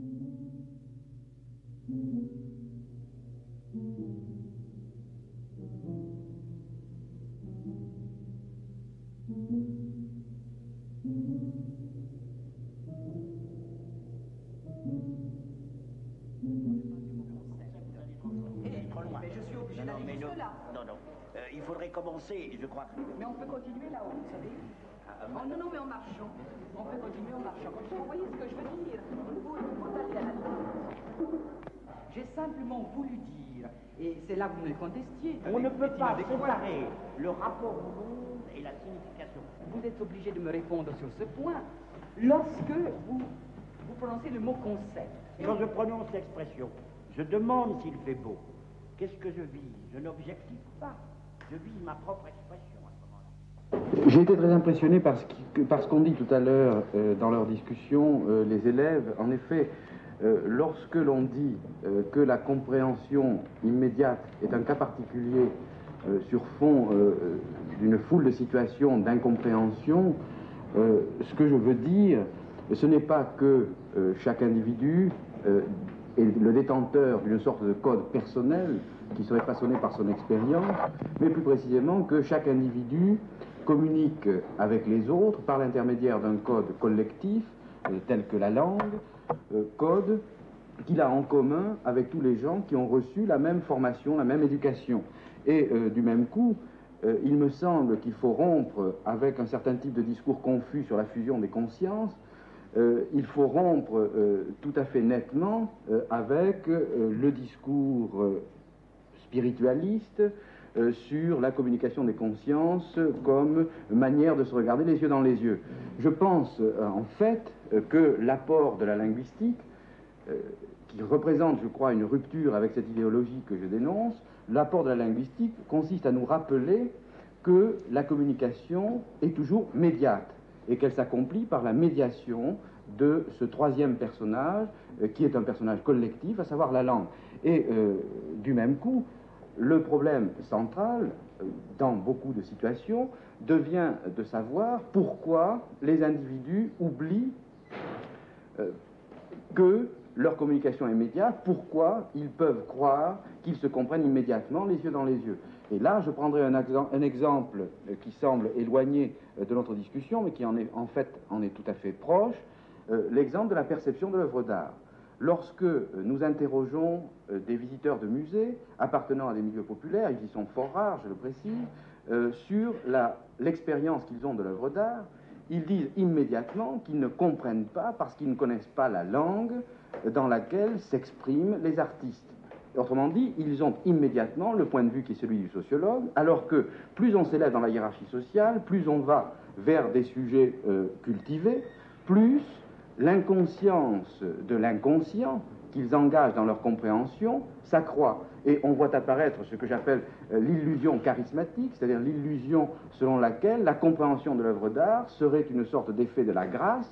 Il faudrait commencer, je crois. Mais on peut continuer là-haut, vous savez. Oh, non, mais en marchant. On peut continuer en marchant. Vous voyez ce que je veux dire? Vous allez à la limite. J'ai simplement voulu dire, et c'est là que vous me contestiez. On ne peut pas séparer le rapport au monde et la signification. Vous êtes obligé de me répondre sur ce point lorsque vous prononcez le mot concept. Quand je prononce l'expression, je demande s'il fait beau. Qu'est-ce que je vis? Je n'objective pas. Je vis ma propre expression à ce moment-là. J'ai été très impressionné par ce qu'ont dit tout à l'heure dans leur discussion les élèves. En effet, lorsque l'on dit que la compréhension immédiate est un cas particulier sur fond d'une foule de situations d'incompréhension, ce que je veux dire, ce n'est pas que chaque individu est le détenteur d'une sorte de code personnel qui serait façonné par son expérience, mais plus précisément que chaque individu communique avec les autres par l'intermédiaire d'un code collectif, tel que la langue, code qu'il a en commun avec tous les gens qui ont reçu la même formation, la même éducation. Et du même coup, il me semble qu'il faut rompre avec un certain type de discours confus sur la fusion des consciences. Il faut rompre tout à fait nettement avec le discours spiritualiste sur la communication des consciences comme manière de se regarder les yeux dans les yeux. Je pense en fait que l'apport de la linguistique, qui représente, je crois, une rupture avec cette idéologie que je dénonce, l'apport de la linguistique consiste à nous rappeler que la communication est toujours médiate et qu'elle s'accomplit par la médiation de ce troisième personnage, qui est un personnage collectif, à savoir la langue. Et du même coup, le problème central, dans beaucoup de situations, devient de savoir pourquoi les individus oublient que leur communication est immédiate, pourquoi ils peuvent croire qu'ils se comprennent immédiatement les yeux dans les yeux. Et là, je prendrai un exemple qui semble éloigné de notre discussion, mais qui en fait en est tout à fait proche, l'exemple de la perception de l'œuvre d'art. Lorsque nous interrogeons des visiteurs de musées appartenant à des milieux populaires, ils y sont fort rares, je le précise, sur l'expérience qu'ils ont de l'œuvre d'art, ils disent immédiatement qu'ils ne comprennent pas parce qu'ils ne connaissent pas la langue dans laquelle s'expriment les artistes. Autrement dit, ils ont immédiatement le point de vue qui est celui du sociologue, alors que plus on s'élève dans la hiérarchie sociale, plus on va vers des sujets cultivés, plus l'inconscience de l'inconscient qu'ils engagent dans leur compréhension s'accroît. Et on voit apparaître ce que j'appelle l'illusion charismatique, c'est-à-dire l'illusion selon laquelle la compréhension de l'œuvre d'art serait une sorte d'effet de la grâce,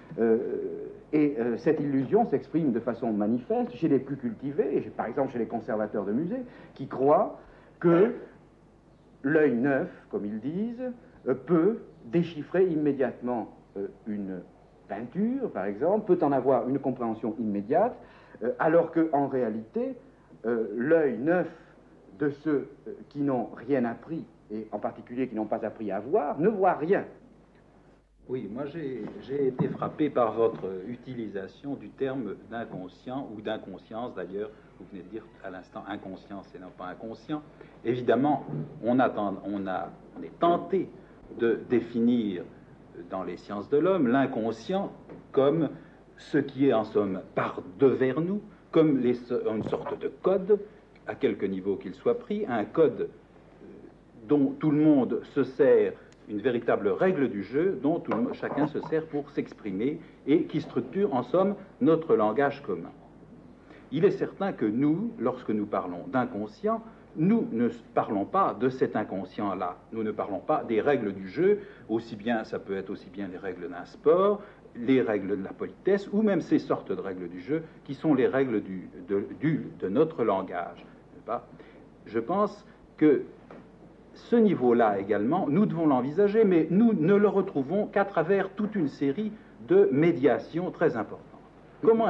et cette illusion s'exprime de façon manifeste chez les plus cultivés, et par exemple chez les conservateurs de musées, qui croient que l'œil neuf, comme ils disent, peut déchiffrer immédiatement une peinture, par exemple, peut en avoir une compréhension immédiate, alors qu'en réalité, l'œil neuf de ceux qui n'ont rien appris, et en particulier qui n'ont pas appris à voir, ne voit rien. Oui, moi j'ai été frappé par votre utilisation du terme d'inconscient ou d'inconscience. D'ailleurs, vous venez de dire à l'instant inconscience et non pas inconscient. Évidemment, on est tenté de définir dans les sciences de l'homme l'inconscient comme ce qui est en somme par devers nous, comme une sorte de code, à quelque niveau qu'il soit pris, un code dont tout le monde se sert, une véritable règle du jeu dont chacun se sert pour s'exprimer et qui structure en somme notre langage commun. Il est certain que nous, lorsque nous parlons d'inconscient, nous ne parlons pas de cet inconscient-là. Nous ne parlons pas des règles du jeu, ça peut être aussi bien les règles d'un sport, les règles de la politesse, ou même ces sortes de règles du jeu qui sont les règles de notre langage. Je pense que ce niveau-là également, nous devons l'envisager, mais nous ne le retrouvons qu'à travers toute une série de médiations très importantes. Comment est-ce que...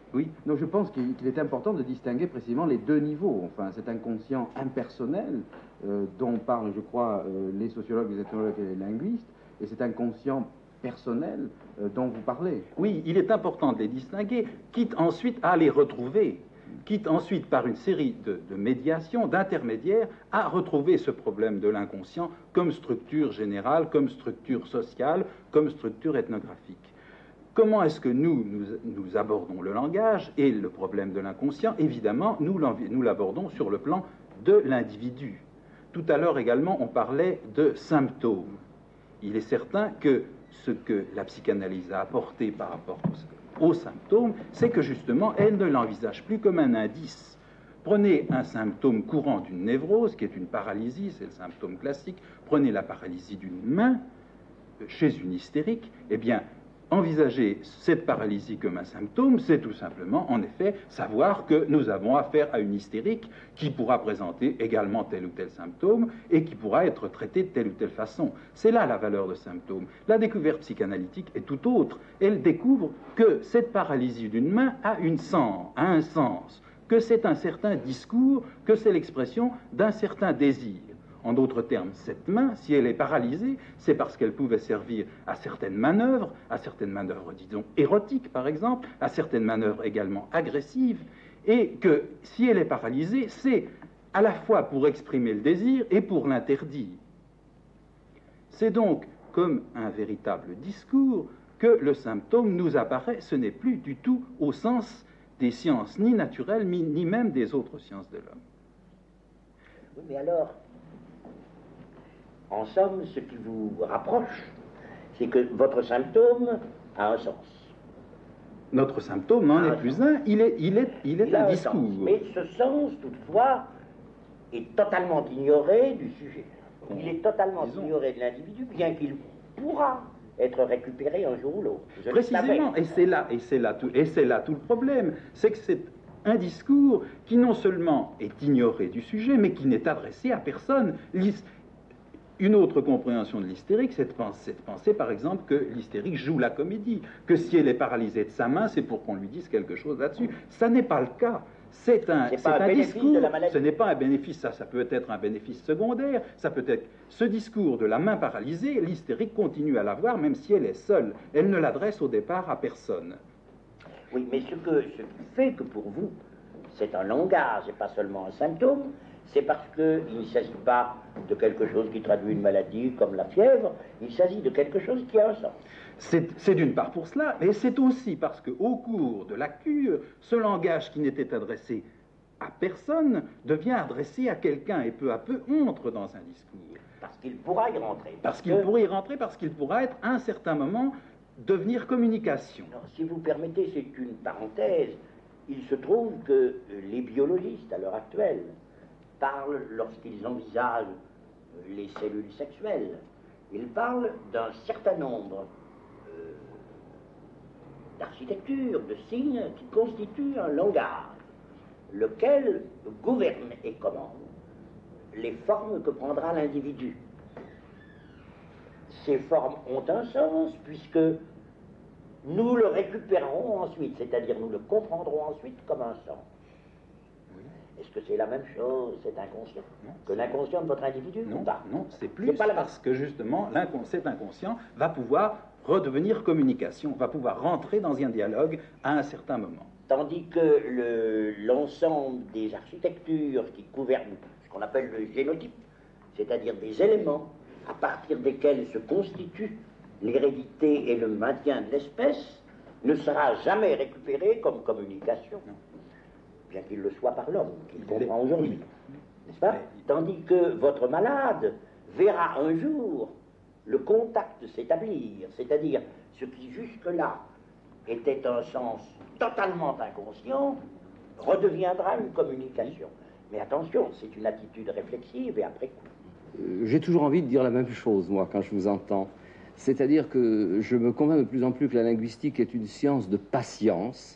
Oui. Donc je pense qu'il est important de distinguer précisément les deux niveaux. Enfin, cet inconscient impersonnel dont parlent, je crois, les sociologues, les ethnologues et les linguistes, et cet inconscient personnel dont vous parlez. Oui, il est important de les distinguer, quitte ensuite à les retrouver, quitte ensuite par une série de médiations, d'intermédiaires, à retrouver ce problème de l'inconscient comme structure générale, comme structure sociale, comme structure ethnographique. Comment est-ce que nous abordons le langage et le problème de l'inconscient? Évidemment, nous l'abordons sur le plan de l'individu. Tout à l'heure également, on parlait de symptômes. Il est certain que ce que la psychanalyse a apporté par rapport aux symptômes, c'est que justement, elle ne l'envisage plus comme un indice. Prenez un symptôme courant d'une névrose, qui est une paralysie, c'est le symptôme classique. Prenez la paralysie d'une main chez une hystérique, eh bien, envisager cette paralysie comme un symptôme, c'est tout simplement, en effet, savoir que nous avons affaire à une hystérique qui pourra présenter également tel ou tel symptôme et qui pourra être traité de telle ou telle façon. C'est là la valeur de symptôme. La découverte psychanalytique est tout autre. Elle découvre que cette paralysie d'une main a un sens, que c'est un certain discours, que c'est l'expression d'un certain désir. En d'autres termes, cette main, si elle est paralysée, c'est parce qu'elle pouvait servir à certaines manœuvres, disons, érotiques par exemple, à certaines manœuvres également agressives, et que si elle est paralysée, c'est à la fois pour exprimer le désir et pour l'interdire. C'est donc comme un véritable discours que le symptôme nous apparaît, ce n'est plus du tout au sens des sciences ni naturelles, ni même des autres sciences de l'homme. Oui, mais alors, en somme, ce qui vous rapproche, c'est que votre symptôme a un sens. Notre symptôme n'en est plus un, il est un discours. Sens. Mais ce sens, toutefois, est totalement ignoré du sujet. Il est totalement ignoré de l'individu, bien qu'il pourra être récupéré un jour ou l'autre. Précisément, et c'est là tout le problème, c'est que c'est un discours qui non seulement est ignoré du sujet, mais qui n'est adressé à personne. Une autre compréhension de l'hystérique, c'est de penser, par exemple, que l'hystérique joue la comédie, que si elle est paralysée de sa main, c'est pour qu'on lui dise quelque chose là-dessus. Ça n'est pas le cas. C'est un discours, ce n'est pas un bénéfice, ça peut être un bénéfice secondaire, ça peut être ce discours de la main paralysée, l'hystérique continue à l'avoir même si elle est seule. Elle ne l'adresse au départ à personne. Oui, mais ce qui fait que pour vous, c'est un langage et pas seulement un symptôme, c'est parce qu'il ne s'agit pas de quelque chose qui traduit une maladie comme la fièvre, il s'agit de quelque chose qui a un sens. C'est d'une part pour cela, mais c'est aussi parce qu'au cours de la cure, ce langage qui n'était adressé à personne devient adressé à quelqu'un et peu à peu entre dans un discours. Parce qu'il pourra y rentrer. Parce qu'il pourra y rentrer, parce qu'il pourra être à un certain moment devenir communication. Non, si vous permettez, c'est une parenthèse. Il se trouve que les biologistes à l'heure actuelle parlent, lorsqu'ils envisagent les cellules sexuelles, ils parlent d'un certain nombre d'architectures, de signes qui constituent un langage, lequel gouverne et commande les formes que prendra l'individu. Ces formes ont un sens puisque nous le récupérerons ensuite, c'est-à-dire nous le comprendrons ensuite comme un sens. Est-ce que c'est la même chose, cet inconscient, que l'inconscient de votre individu ou pas? Non, c'est plus parce que justement, cet inconscient va pouvoir redevenir communication, va pouvoir rentrer dans un dialogue à un certain moment. Tandis que l'ensemble des architectures qui gouvernent ce qu'on appelle le génotype, c'est-à-dire des éléments à partir desquels se constitue l'hérédité et le maintien de l'espèce, ne sera jamais récupéré comme communication. Bien qu'il le soit par l'homme, qu'il comprend aujourd'hui, n'est-ce pas? Tandis que votre malade verra un jour le contact s'établir, c'est-à-dire ce qui jusque-là était un sens totalement inconscient, redeviendra une communication. Mais attention, c'est une attitude réflexive et après coup. J'ai toujours envie de dire la même chose, moi, quand je vous entends. C'est-à-dire que je me convainc de plus en plus que la linguistique est une science de patience,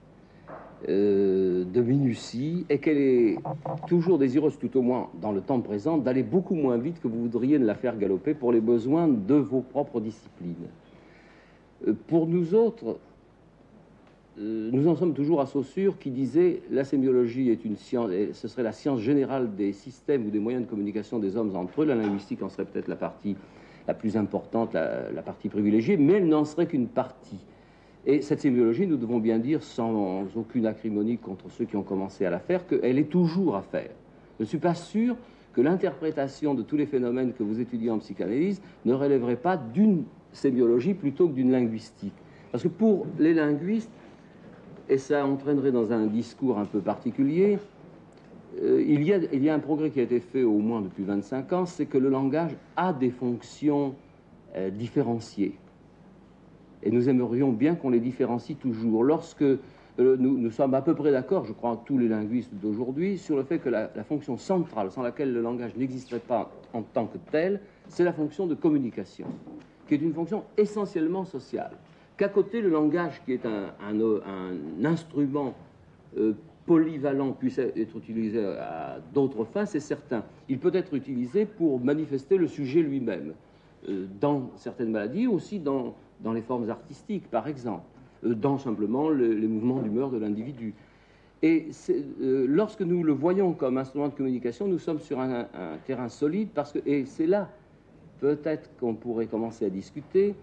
de minutie, et qu'elle est toujours désireuse, tout au moins dans le temps présent, d'aller beaucoup moins vite que vous voudriez de la faire galoper pour les besoins de vos propres disciplines. Pour nous autres, nous en sommes toujours à Saussure qui disait la sémiologie est une science, et ce serait la science générale des systèmes ou des moyens de communication des hommes entre eux. La linguistique en serait peut-être la partie la plus importante, la partie privilégiée, mais elle n'en serait qu'une partie. Et cette sémiologie, nous devons bien dire, sans aucune acrimonie contre ceux qui ont commencé à la faire, qu'elle est toujours à faire. Je ne suis pas sûr que l'interprétation de tous les phénomènes que vous étudiez en psychanalyse ne relèverait pas d'une sémiologie plutôt que d'une linguistique. Parce que pour les linguistes, et ça entraînerait dans un discours un peu particulier, il y a un progrès qui a été fait au moins depuis 25 ans, c'est que le langage a des fonctions différenciées. Et nous aimerions bien qu'on les différencie toujours. Lorsque nous sommes à peu près d'accord, je crois, tous les linguistes d'aujourd'hui, sur le fait que la fonction centrale, sans laquelle le langage n'existerait pas en tant que tel, c'est la fonction de communication, qui est une fonction essentiellement sociale. Qu'à côté, le langage, qui est un instrument polyvalent, puisse être utilisé à d'autres fins, c'est certain. Il peut être utilisé pour manifester le sujet lui-même, dans certaines maladies, aussi dans les formes artistiques, par exemple, dans simplement les mouvements d'humeur de l'individu. Et lorsque nous le voyons comme instrument de communication, nous sommes sur un terrain solide, parce que, et c'est là peut-être qu'on pourrait commencer à discuter,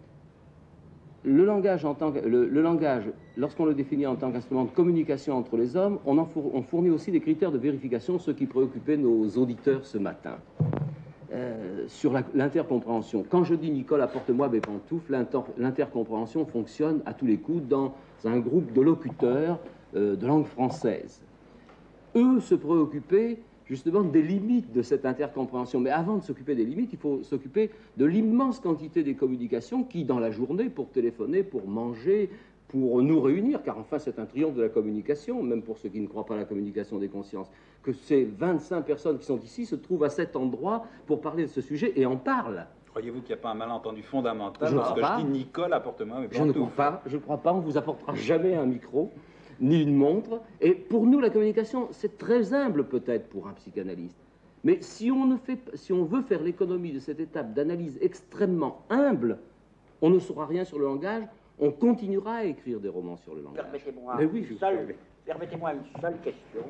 le langage, lorsqu'on le définit en tant qu'instrument de communication entre les hommes, on fournit aussi des critères de vérification, ce qui préoccupait nos auditeurs ce matin. Sur l'intercompréhension. Quand je dis Nicole, apporte-moi mes pantoufles, l'intercompréhension fonctionne à tous les coups dans un groupe de locuteurs de langue française. Eux se préoccupaient justement des limites de cette intercompréhension. Mais avant de s'occuper des limites, il faut s'occuper de l'immense quantité des communications qui, dans la journée, pour téléphoner, pour manger, pour nous réunir, car enfin c'est un triomphe de la communication, même pour ceux qui ne croient pas à la communication des consciences, que ces 25 personnes qui sont ici se trouvent à cet endroit pour parler de ce sujet et en parlent. Croyez-vous qu'il n'y a pas un malentendu fondamental lorsque je dis Nicole, apporte-moi mes pantoufles? Je ne crois pas, on ne vous apportera jamais un micro, ni une montre. Et pour nous, la communication, c'est très humble peut-être pour un psychanalyste. Mais si on veut faire l'économie de cette étape d'analyse extrêmement humble, on ne saura rien sur le langage. On continuera à écrire des romans sur le langage. Permettez-moi une seule question.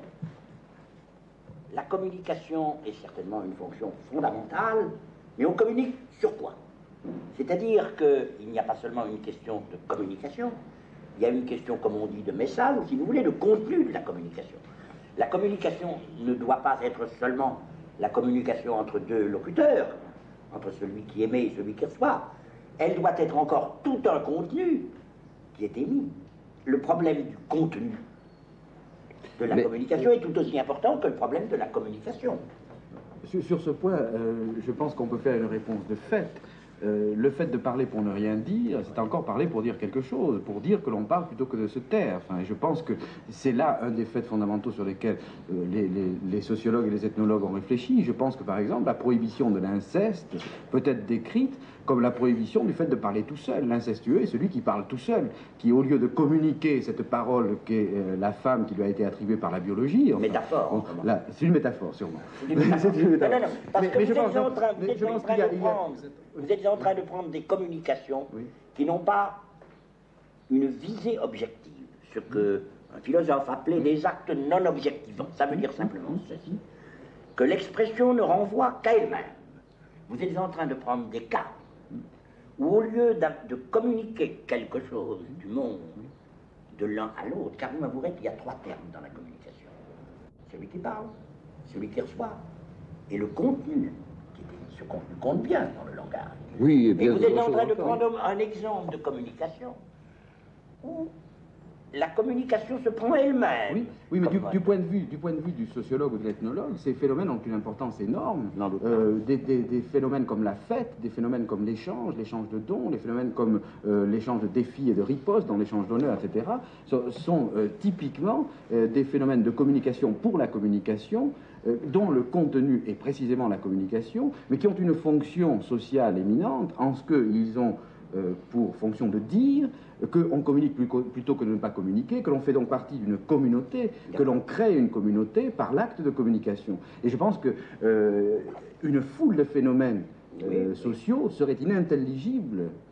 La communication est certainement une fonction fondamentale, mais on communique sur quoi? C'est-à-dire qu'il n'y a pas seulement une question de communication, il y a une question, comme on dit, de message, ou si vous voulez, de contenu de la communication. La communication ne doit pas être seulement la communication entre deux locuteurs, entre celui qui émet et celui qui reçoit. Elle doit être encore tout un contenu qui est émis. Le problème du contenu de la communication est tout aussi important que le problème de la communication. Sur ce point, je pense qu'on peut faire une réponse de fait. Le fait de parler pour ne rien dire, c'est encore parler pour dire quelque chose, pour dire que l'on parle plutôt que de se taire. Enfin, je pense que c'est là un des faits fondamentaux sur lesquels les sociologues et les ethnologues ont réfléchi. Je pense que, par exemple, la prohibition de l'inceste peut être décrite comme la prohibition du fait de parler tout seul. L'incestueux est celui qui parle tout seul, qui, au lieu de communiquer cette parole qu'est la femme qui lui a été attribuée par la biologie... Enfin, métaphore. C'est une métaphore, sûrement. C'est une métaphore. Non, parce que vous êtes en train de prendre des communications qui n'ont pas une visée objective, ce que un philosophe appelait des actes non objectivants. Ça veut dire simplement ceci, que l'expression ne renvoie qu'à elle-même. Vous êtes en train de prendre des cas où, au lieu de communiquer quelque chose du monde de l'un à l'autre, car vous m'avouerez qu'il y a trois termes dans la communication. Celui qui parle, celui qui reçoit, et le contenu. Ce contenu compte bien dans le langage. Oui, et bien. Et vous êtes en train de prendre un exemple de communication où la communication se prend elle-même. Oui, mais du point de vue du sociologue ou de l'ethnologue, ces phénomènes ont une importance énorme. Des phénomènes comme la fête, des phénomènes comme l'échange de dons, des phénomènes comme l'échange de défis et de ripostes dans l'échange d'honneur, etc., sont typiquement des phénomènes de communication pour la communication, dont le contenu est précisément la communication, mais qui ont une fonction sociale éminente en ce qu'ils ont pour fonction de dire qu'on communique plutôt que de ne pas communiquer, que l'on fait donc partie d'une communauté, que l'on crée une communauté par l'acte de communication. Et je pense que une foule de phénomènes sociaux serait inintelligible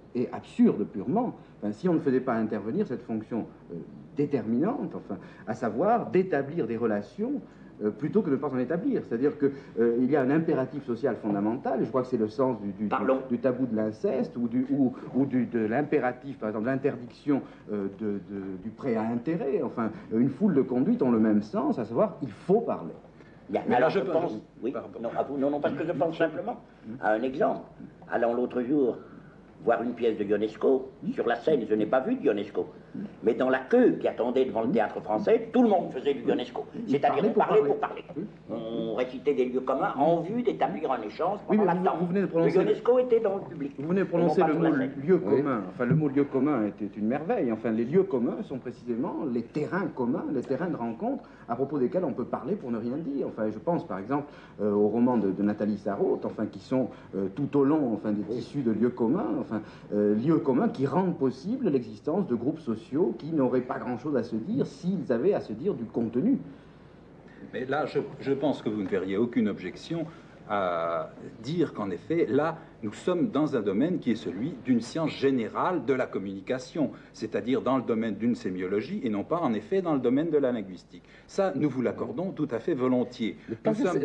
et absurde purement, enfin, si on ne faisait pas intervenir cette fonction déterminante, enfin, à savoir d'établir des relations plutôt que de ne pas en établir. C'est-à-dire qu'il y a un impératif social fondamental, et je crois que c'est le sens du tabou de l'inceste, ou de l'impératif, par exemple, de l'interdiction du prêt à intérêt. Enfin, une foule de conduites ont le même sens, à savoir, il faut parler. Mais alors je pense... Oui, non, parce que je pense simplement à un exemple. Allant l'autre jour voir une pièce de Ionesco, sur la scène, je n'ai pas vu de Ionesco. Mais dans la queue qui attendait devant le théâtre français, tout le monde faisait du Ionesco. C'est-à-dire on parlait pour parler. On récitait des lieux communs en vue d'établir un échange pendant l'attente. Le Ionesco était dans le public. Vous venez de prononcer le mot lieu commun. Enfin, le mot lieu commun était une merveille. Enfin, les lieux communs sont précisément les terrains communs, les terrains de rencontre à propos desquels on peut parler pour ne rien dire. Enfin, je pense par exemple au roman de Nathalie Sarraute, enfin, qui sont tout au long, enfin, des tissus de lieux communs, enfin, lieux communs qui rendent possible l'existence de groupes sociaux qui n'auraient pas grand-chose à se dire s'ils avaient à se dire du contenu. Mais là, je pense que vous ne verriez aucune objection à dire qu'en effet, là, nous sommes dans un domaine qui est celui d'une science générale de la communication, c'est-à-dire dans le domaine d'une sémiologie et non pas, en effet, dans le domaine de la linguistique. Ça, nous vous l'accordons tout à fait volontiers. Nous sommes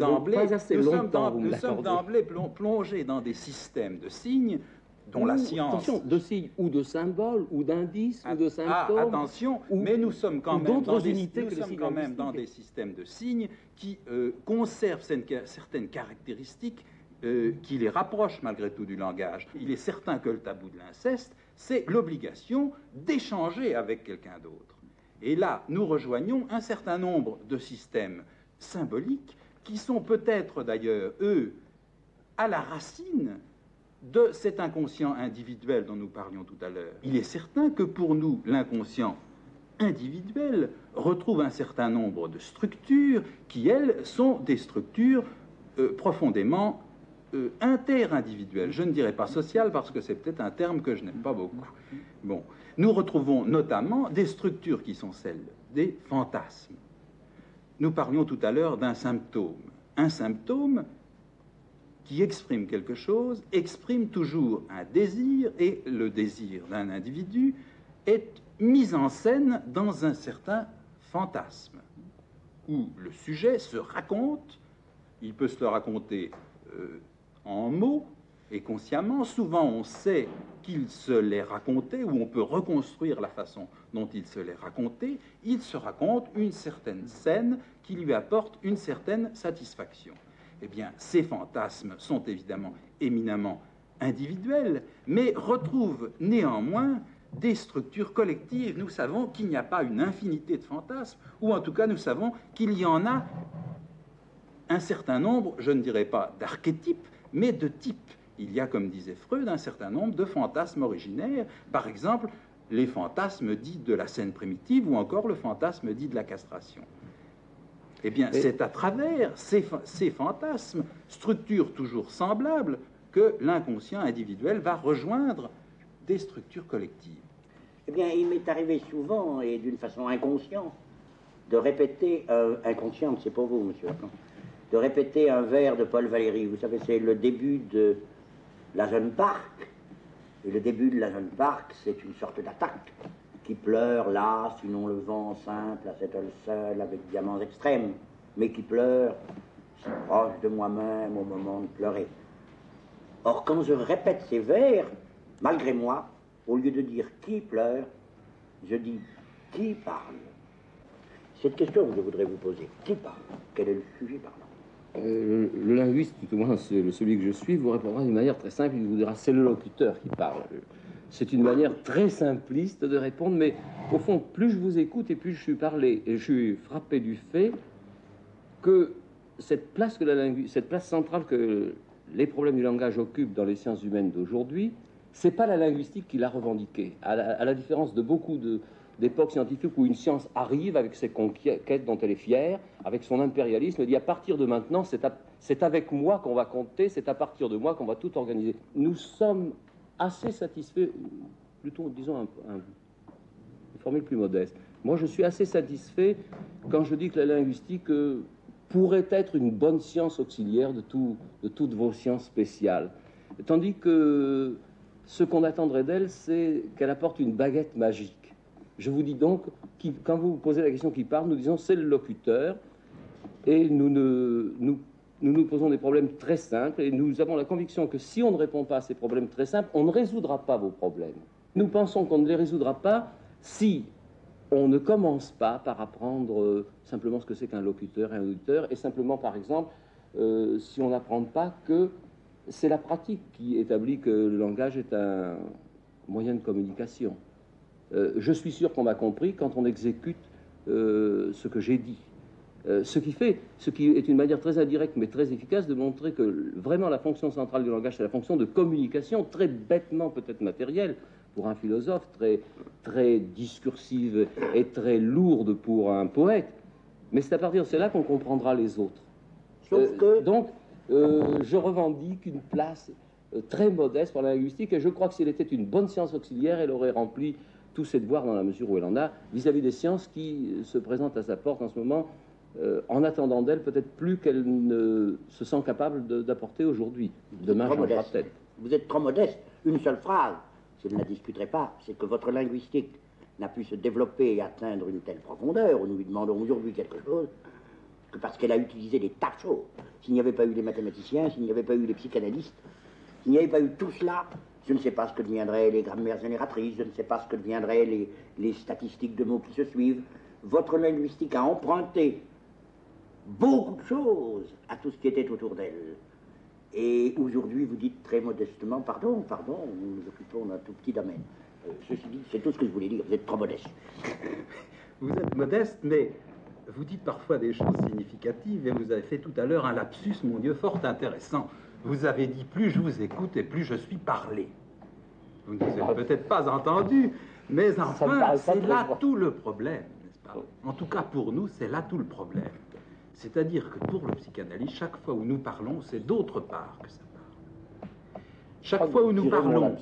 d'emblée plongés dans des systèmes de signes dont la science... Attention, de signes ou de symboles, ou d'indices, ou de symptômes... attention, mais nous sommes quand même dans des systèmes de signes qui conservent certaines caractéristiques qui les rapprochent malgré tout du langage. Il est certain que le tabou de l'inceste, c'est l'obligation d'échanger avec quelqu'un d'autre. Et là, nous rejoignons un certain nombre de systèmes symboliques qui sont peut-être d'ailleurs, eux, à la racine de cet inconscient individuel dont nous parlions tout à l'heure. Il est certain que pour nous, l'inconscient individuel retrouve un certain nombre de structures qui, elles, sont des structures profondément inter-individuelles. Je ne dirais pas sociales parce que c'est peut-être un terme que je n'aime pas beaucoup. Bon. Nous retrouvons notamment des structures qui sont celles des fantasmes. Nous parlions tout à l'heure d'un symptôme. Un symptôme qui exprime quelque chose, exprime toujours un désir, et le désir d'un individu est mis en scène dans un certain fantasme, où le sujet se raconte, il peut se le raconter en mots, et consciemment, souvent on sait qu'il se l'est raconté, ou on peut reconstruire la façon dont il se l'est raconté, il se raconte une certaine scène qui lui apporte une certaine satisfaction. Eh bien, ces fantasmes sont évidemment éminemment individuels, mais retrouvent néanmoins des structures collectives. Nous savons qu'il n'y a pas une infinité de fantasmes, ou en tout cas nous savons qu'il y en a un certain nombre, je ne dirais pas d'archétypes, mais de types. Il y a, comme disait Freud, un certain nombre de fantasmes originaires, par exemple les fantasmes dits de la scène primitive, ou encore le fantasme dit de la castration. Eh bien, c'est à travers ces fantasmes, structures toujours semblables, que l'inconscient individuel va rejoindre des structures collectives. Eh bien, il m'est arrivé souvent, et d'une façon inconsciente, de répéter, inconsciente, c'est pour vous, monsieur Lacan, de répéter un vers de Paul Valéry. Vous savez, c'est le début de La Jeune Parc. Et le début de La Jeune Parc, c'est une sorte d'attaque qui pleure là, sinon le vent simple, à cette heure seule, avec diamants extrêmes, mais qui pleure si proche de moi-même au moment de pleurer. Or, quand je répète ces vers, malgré moi, au lieu de dire qui pleure, je dis qui parle. Cette question que je voudrais vous poser, qui parle? Quel est le sujet parlant? Le linguiste, tout au moins celui que je suis, vous répondra d'une manière très simple, il vous dira c'est le locuteur qui parle. C'est une manière très simpliste de répondre, mais au fond, plus je vous écoute et plus je suis parlé, et je suis frappé du fait que cette place centrale que les problèmes du langage occupent dans les sciences humaines d'aujourd'hui, c'est pas la linguistique qui l'a revendiquée, à la différence de beaucoup d'époques scientifiques où une science arrive avec ses conquêtes dont elle est fière, avec son impérialisme, et dit à partir de maintenant, c'est avec moi qu'on va compter, c'est à partir de moi qu'on va tout organiser. Nous sommes assez satisfaits, plutôt disons une formule plus modeste. Moi, je suis assez satisfait quand je dis que la linguistique pourrait être une bonne science auxiliaire de toutes vos sciences spéciales. Tandis que ce qu'on attendrait d'elle, c'est qu'elle apporte une baguette magique. Je vous dis donc, quand vous posez la question qui parle, nous disons c'est le locuteur, et nous posons des problèmes très simples, et nous avons la conviction que si on ne répond pas à ces problèmes très simples, on ne résoudra pas vos problèmes. Nous pensons qu'on ne les résoudra pas si on ne commence pas par apprendre simplement ce que c'est qu'un locuteur et un auditeur, et simplement, par exemple, si on n'apprend pas que c'est la pratique qui établit que le langage est un moyen de communication. Je suis sûr qu'on m'a compris quand on exécute ce que j'ai dit. Ce qui est une manière très indirecte mais très efficace de montrer que vraiment la fonction centrale du langage, c'est la fonction de communication, très bêtement peut-être matérielle pour un philosophe, très discursive et très lourde pour un poète, mais c'est à partir de cela qu'on comprendra les autres. Sauf que... Donc, je revendique une place très modeste pour la linguistique, et je crois que si elle était une bonne science auxiliaire, elle aurait rempli tous ses devoirs dans la mesure où elle en a, vis-à-vis des sciences qui se présentent à sa porte en ce moment, en attendant d'elle peut-être plus qu'elle ne se sent capable d'apporter aujourd'hui. Demain, changera peut-être. Vous êtes trop modeste. Une seule phrase, je ne la discuterai pas, c'est que votre linguistique n'a pu se développer et atteindre une telle profondeur, où nous lui demandons aujourd'hui quelque chose, que parce qu'elle a utilisé des tas de choses. S'il n'y avait pas eu les mathématiciens, s'il n'y avait pas eu les psychanalystes, s'il n'y avait pas eu tout cela, je ne sais pas ce que deviendraient les grammaires génératrices, je ne sais pas ce que deviendraient les statistiques de mots qui se suivent. Votre linguistique a emprunté beaucoup de choses à tout ce qui était autour d'elle. Et aujourd'hui, vous dites très modestement, pardon, nous nous occupons d'un tout petit domaine. Ceci dit, c'est tout ce que je voulais dire, vous êtes trop modeste. Vous êtes modeste, mais vous dites parfois des choses significatives, et vous avez fait tout à l'heure un lapsus, mon Dieu, fort intéressant. Vous avez dit, plus je vous écoute et plus je suis parlé. Vous ne vous êtes peut-être pas entendu, mais enfin, c'est là tout le problème, n'est-ce pas? En tout cas, pour nous, c'est là tout le problème. C'est-à-dire que pour le psychanalyste, chaque fois où nous parlons, c'est d'autre part que ça part. Chaque fois où nous parlons...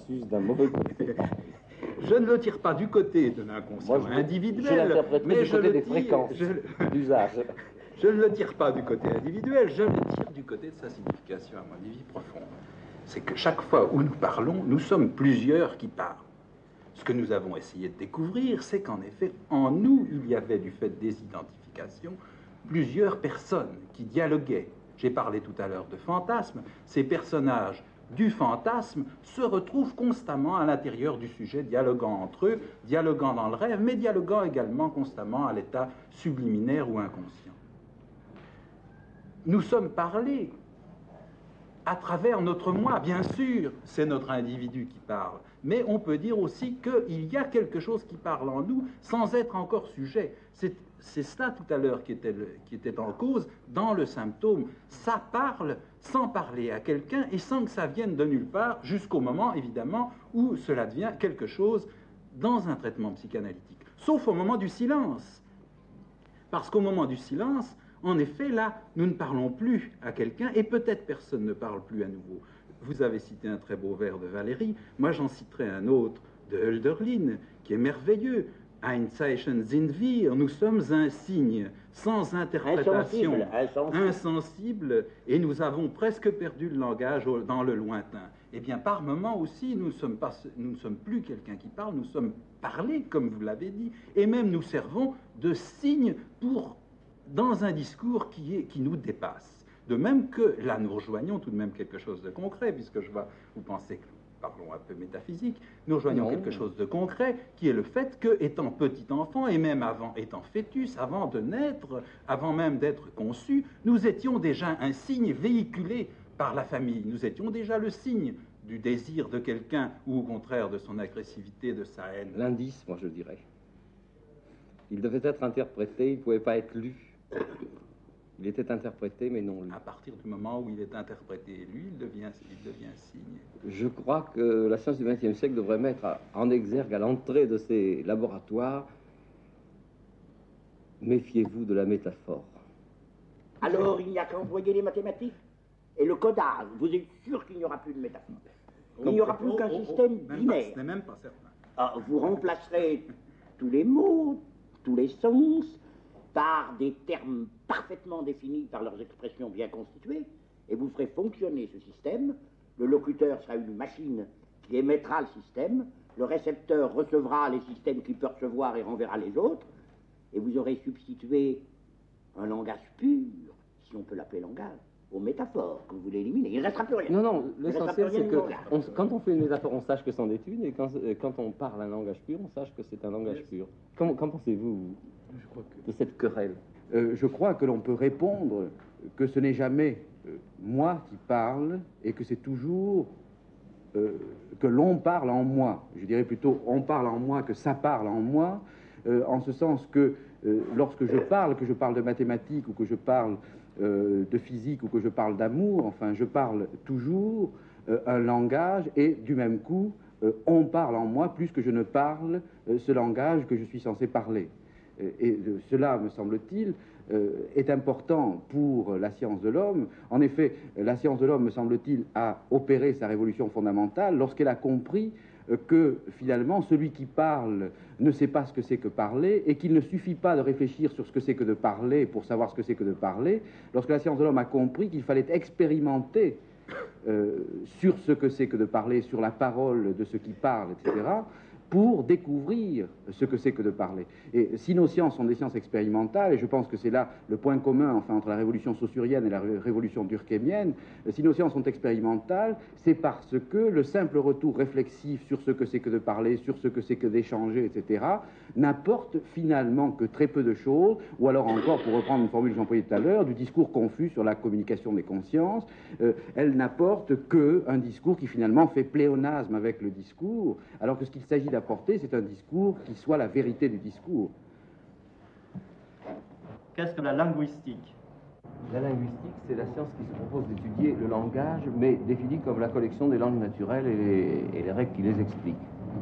Je ne le tire pas du côté de l'inconscient individuel, mais je le tire... Je ne le tire pas du côté individuel, je le tire du côté de sa signification, à mon avis, profonde. C'est que chaque fois où nous parlons, nous sommes plusieurs qui parlent. Ce que nous avons essayé de découvrir, c'est qu'en effet, en nous, il y avait, du fait des identifications, plusieurs personnes qui dialoguaient. J'ai parlé tout à l'heure de fantasmes. Ces personnages du fantasme se retrouvent constamment à l'intérieur du sujet, dialoguant entre eux, dialoguant dans le rêve, mais dialoguant également constamment à l'état subliminaire ou inconscient. Nous sommes parlés à travers notre moi, bien sûr, c'est notre individu qui parle, mais on peut dire aussi qu'il y a quelque chose qui parle en nous sans être encore sujet. C'est cela tout à l'heure qui était en cause dans le symptôme. Ça parle sans parler à quelqu'un et sans que ça vienne de nulle part, jusqu'au moment, évidemment, où cela devient quelque chose dans un traitement psychanalytique. Sauf au moment du silence. Parce qu'au moment du silence, en effet, là, nous ne parlons plus à quelqu'un et peut-être personne ne parle plus à nouveau. Vous avez cité un très beau vers de Valéry, moi j'en citerai un autre de Hölderlin, qui est merveilleux. Ein Zeichen sind wir, nous sommes un signe, sans interprétation, insensible, et nous avons presque perdu le langage dans le lointain. Eh bien, par moments aussi, nous ne sommes plus quelqu'un qui parle, nous sommes parlés, comme vous l'avez dit, et même nous servons de signe dans un discours qui nous dépasse. De même que là, nous rejoignons tout de même quelque chose de concret, puisque je vois, vous pensez que parlons un peu métaphysique, nous rejoignons quelque chose de concret, qui est le fait que, étant petit enfant, et même avant étant fœtus, avant de naître, avant même d'être conçu, nous étions déjà un signe véhiculé par la famille. Nous étions déjà le signe du désir de quelqu'un, ou au contraire de son agressivité, de sa haine. L'indice, moi je dirais. Il devait être interprété, il ne pouvait pas être lu. Il était interprété, mais non lu. À partir du moment où il est interprété et lu, il devient signe. Je crois que la science du XXe siècle devrait mettre en exergue à l'entrée de ces laboratoires, méfiez-vous de la métaphore. Alors, il n'y a qu'à employer les mathématiques et le codage. Vous êtes sûr qu'il n'y aura plus de métaphore. Il n'y aura plus qu'un système binaire. Ce n'est même pas certain. Ah, vous remplacerez tous les mots, tous les sens, par des termes parfaitement définis par leurs expressions bien constituées, et vous ferez fonctionner ce système. Le locuteur sera une machine qui émettra le système, le récepteur recevra les systèmes qu'il peut recevoir et renverra les autres, et vous aurez substitué un langage pur, si on peut l'appeler langage, aux métaphores que vous voulez éliminer. Il ne restera plus rien. Non, non, l'essentiel c'est que quand on fait une métaphore, on sache que c'en est une, et quand on parle un langage pur, on sache que c'est un langage pur. Qu'en pensez-vous de cette querelle? Je crois que l'on peut répondre que ce n'est jamais moi qui parle, et que c'est toujours que l'on parle en moi. Je dirais plutôt on parle en moi que ça parle en moi, en ce sens que lorsque je parle, que je parle de mathématiques ou que je parle de physique ou que je parle d'amour, enfin je parle toujours un langage, et du même coup on parle en moi plus que je ne parle ce langage que je suis censé parler. Et cela, me semble-t-il, est important pour la science de l'homme. En effet, la science de l'homme, me semble-t-il, a opéré sa révolution fondamentale lorsqu'elle a compris que, finalement, celui qui parle ne sait pas ce que c'est que parler, et qu'il ne suffit pas de réfléchir sur ce que c'est que de parler pour savoir ce que c'est que de parler. Lorsque la science de l'homme a compris qu'il fallait expérimenter sur ce que c'est que de parler, sur la parole de ceux qui parlent, etc., pour découvrir ce que c'est que de parler. Et si nos sciences sont des sciences expérimentales, et je pense que c'est là le point commun, enfin, entre la révolution saussurienne et la révolution durkheimienne, si nos sciences sont expérimentales, c'est parce que le simple retour réflexif sur ce que c'est que de parler, sur ce que c'est que d'échanger, etc., n'apporte finalement que très peu de choses, ou alors encore, pour reprendre une formule que j'employais tout à l'heure, du discours confus sur la communication des consciences, elle n'apporte qu'un discours qui finalement fait pléonasme avec le discours, alors que ce qu'il s'agit d'apporter, c'est un discours qui soit la vérité du discours. Qu'est-ce que la linguistique? La linguistique, c'est la science qui se propose d'étudier le langage, mais définie comme la collection des langues naturelles et les règles qui les expliquent.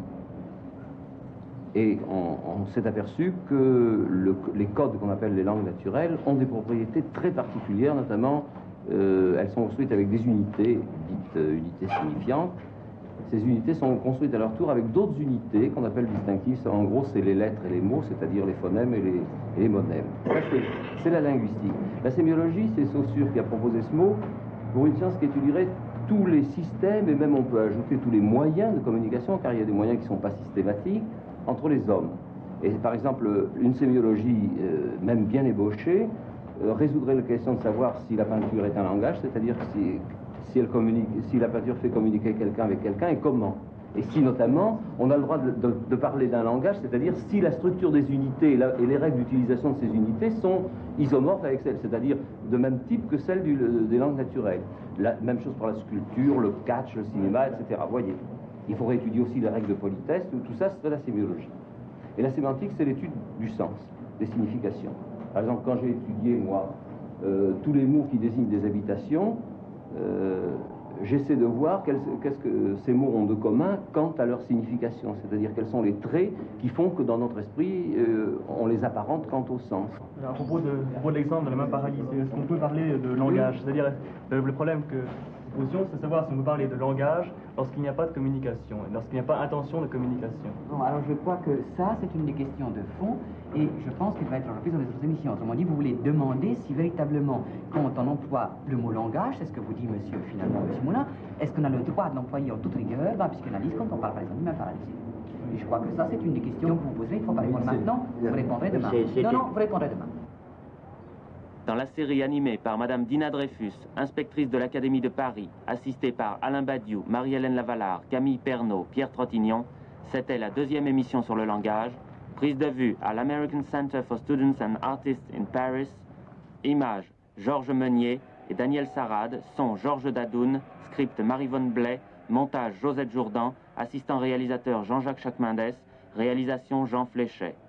Et on s'est aperçu que les codes qu'on appelle les langues naturelles ont des propriétés très particulières, notamment elles sont construites avec des unités, dites unités signifiantes. Ces unités sont construites à leur tour avec d'autres unités qu'on appelle distinctives. En gros, c'est les lettres et les mots, c'est-à-dire les phonèmes et les monèmes. C'est la linguistique. La sémiologie, c'est Saussure qui a proposé ce mot pour une science qui étudierait tous les systèmes, et même on peut ajouter tous les moyens de communication, car il y a des moyens qui ne sont pas systématiques, entre les hommes. Et par exemple, une sémiologie, même bien ébauchée, résoudrait la question de savoir si la peinture est un langage, c'est-à-dire si la peinture fait communiquer quelqu'un avec quelqu'un, et comment. Et si notamment on a le droit de parler d'un langage, c'est-à-dire si la structure des unités et les règles d'utilisation de ces unités sont isomorphes avec celles, c'est-à-dire de même type que celles des langues naturelles. La même chose pour la sculpture, le catch, le cinéma, etc. Vous voyez, il faudrait étudier aussi les règles de politesse, tout ça c'est de la sémiologie. Et la sémantique, c'est l'étude du sens, des significations. Par exemple, quand j'ai étudié, moi, tous les mots qui désignent des habitations, j'essaie de voir qu'est-ce que ces mots ont de commun quant à leur signification, c'est-à-dire quels sont les traits qui font que dans notre esprit, on les apparente quant au sens. À propos de l'exemple de la main paralysée, est-ce qu'on peut parler de langage? C'est-à-dire, le problème que nous posions, c'est de savoir si on peut parler de langage lorsqu'il n'y a pas de communication, lorsqu'il n'y a pas intention de communication. Bon, alors je crois que ça, c'est une des questions de fond, et je pense qu'il va être repris dans les autres émissions. Autrement dit, vous voulez demander si véritablement, quand on emploie le mot langage, c'est ce que vous dit monsieur Moulin, est-ce qu'on a le droit de l'employer en toute rigueur dans la psychanalyse quand on parle par exemple de main paralysée? Et je crois que ça, c'est une des questions que vous poserez, il ne faut pas répondre maintenant, vous répondrez demain. Non, vous répondrez demain. Dans la série animée par Madame Dina Dreyfus, inspectrice de l'Académie de Paris, assistée par Alain Badiou, Marie-Hélène Lavalard, Camille Pernaut, Pierre Trottignon, c'était la deuxième émission sur le langage, prise de vue à l'American Center for Students and Artists in Paris, images Georges Meunier et Daniel Sarade, son Georges Dadoun, script Marie-Vonne Blais, montage Josette Jourdan, assistant réalisateur Jean-Jacques Chacmendes, réalisation Jean Fléchet.